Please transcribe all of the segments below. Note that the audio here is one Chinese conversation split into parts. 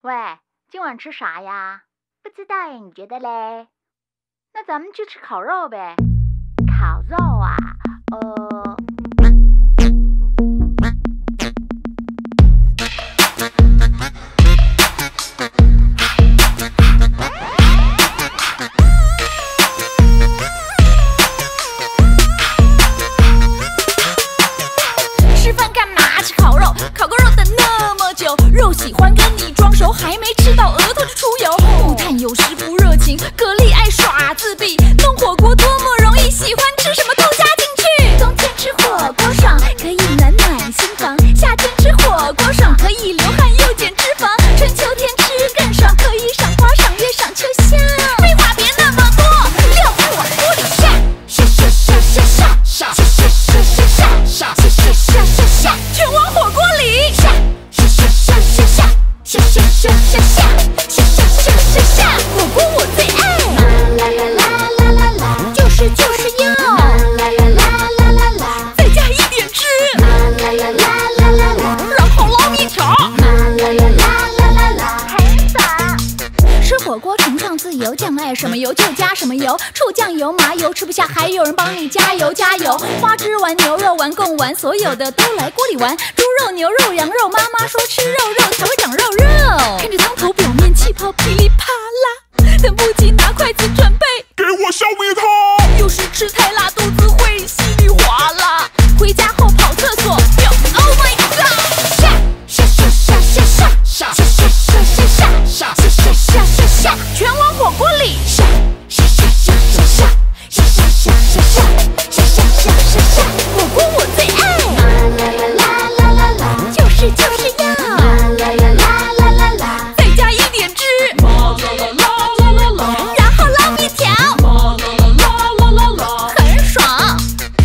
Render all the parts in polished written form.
喂，今晚吃啥呀？不知道呀，你觉得嘞？那咱们去吃烤肉呗。烤肉啊， 吃饭干嘛？吃烤肉，烤个肉等那么久，肉喜欢跟你装熟，还没吃到额头就出油。木炭有时不热情，蛤蜊爱耍自闭，弄火锅多么容易，喜欢吃什么都加进去。冬天吃火锅爽，可以暖暖心房；夏天吃火锅爽，可以流汗又减脂肪；春秋天吃更爽，可以赏花赏月赏秋香。废话别那么多，撂在我锅里下，下下下下下下下下下下下下下下下，全往火锅里下下下下下下下下下下下下下下，火锅我最爱。啦啦啦啦啦啦，就是要啦啦啦啦啦啦，再加一点汁。啦啦啦啦啦啦啦，然后捞一条。啦啦啦啦啦啦啦，很爽。吃火锅崇尚自由，酱爱什么油就加什么油，醋酱油麻油吃不下还有人帮你加油加油。花枝丸牛肉丸贡丸，所有的都来锅里玩。猪肉牛肉羊肉，妈妈说吃肉肉才会长肉肉。看着汤头表面气泡噼里啪啦，等不及拿筷子准备给我消灭它。 有时吃太辣肚子会稀里哗啦，回家后跑厕所Oh my god， 下下下下下下下下下下下下下下，全往火锅里下下下下下下下下下下下下下，火锅我最爱。啦啦啦啦啦啦，就是要啦啦啦啦啦啦，再加一点汁。啦啦啦啦啦啦，然后捞一条。啦啦啦啦啦啦，很爽。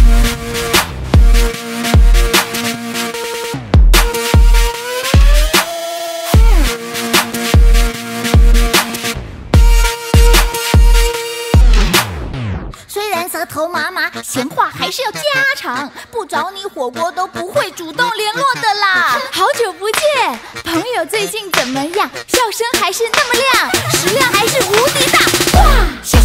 虽然舌头麻麻，闲话还是要家常，不找你火锅都不会主动联络的啦。好久不见，朋友最近怎么样？笑声还是那么亮，食量还是无敌大。哇！